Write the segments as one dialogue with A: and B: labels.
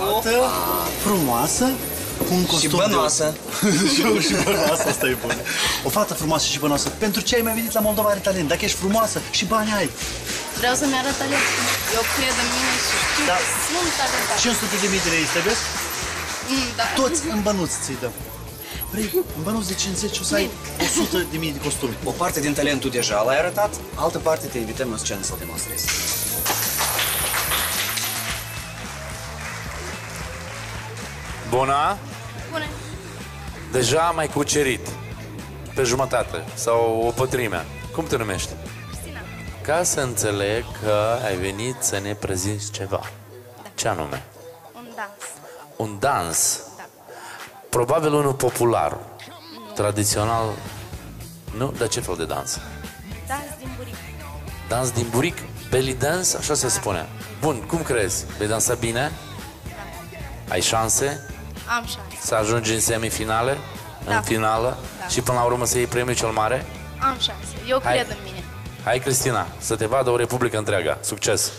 A: fată frumoasă, cu un costum
B: și bănoasă.
A: Și bănoasă, asta e bun. O fată frumoasă și bănoasă. Pentru ce ai mai venit la Moldova are talent? Dacă ești frumoasă și bani ai.
C: Vreau să-mi arăt talentul. Eu cred în mine și știu că sunt talentat.
A: 500.000 de lei îți trebuie?
C: Da.
A: Toți în bănuți ți-i dăm. Vrei în bănuți de 50 o să ai 100.000 de costumi.
B: O parte din talentul deja l-ai arătat, altă parte te invităm în scenă să-l demonstrezi.
D: Bună!
C: Bună!
D: Deja am mai cucerit pe jumătate sau o pătrime. Cum te numești?
C: Cristina.
D: Ca să înțeleg că ai venit să ne prezinți ceva.
C: Da.
D: Ce anume?
C: Un dans.
D: Un dans.
C: Da.
D: Probabil unul popular. Tradițional. Nu? Dar ce fel de dans?
C: Dans din buric.
D: Dans din buric? Belly dance? Așa se spune. Bun, cum crezi? Vei dansa bine?
C: Da.
D: Ai șanse?
C: Am șanse.
D: Să ajungi în semifinale?
C: Da.
D: În finală?
C: Da.
D: Și până la urmă să iei premiul cel mare?
C: Am șanse. Eu
D: Hai.
C: cred în mine.
D: Hai, Cristina, să te vadă o republică întreagă. Succes!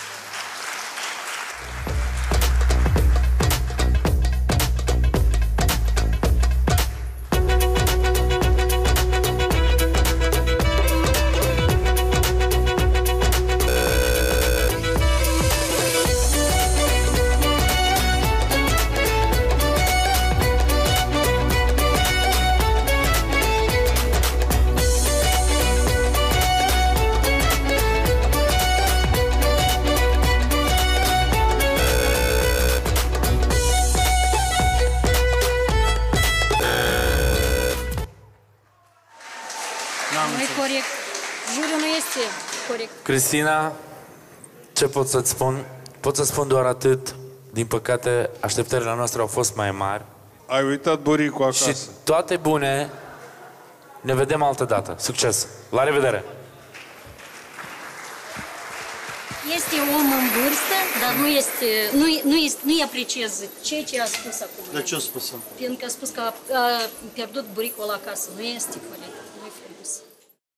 E: Nu e corect. Juriul nu este corect.
D: Cristina, ce pot să-ți spun? Pot să spun doar atât. Din păcate, așteptările noastre au fost mai mari.
F: Ai uitat buricul acasă.
D: Și toate bune. Ne vedem altă dată. Succes! La revedere!
E: Este om în vârstă, dar nu-i apreciez ceea ce a spus acum.
A: Dar ce-o spus?
E: Pentru că a spus că a pierdut buricul acasă. Nu este corect.